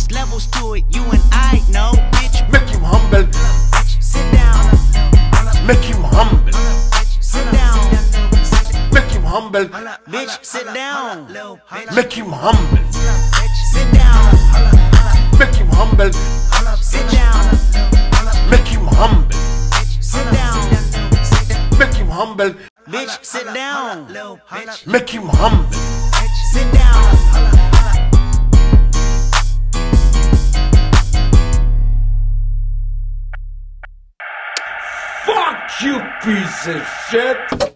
There's levels to it, you and I know, bitch. Make him humble. Sit down. Make him humble. Sit down. Make him humble. Bitch, sit down. Make him humble. Sit down. Make him humble. Sit down. Make him humble. Sit down. Make him humble. Bitch, sit down. Make him humble. Sit down. Fuck you, piece of shit!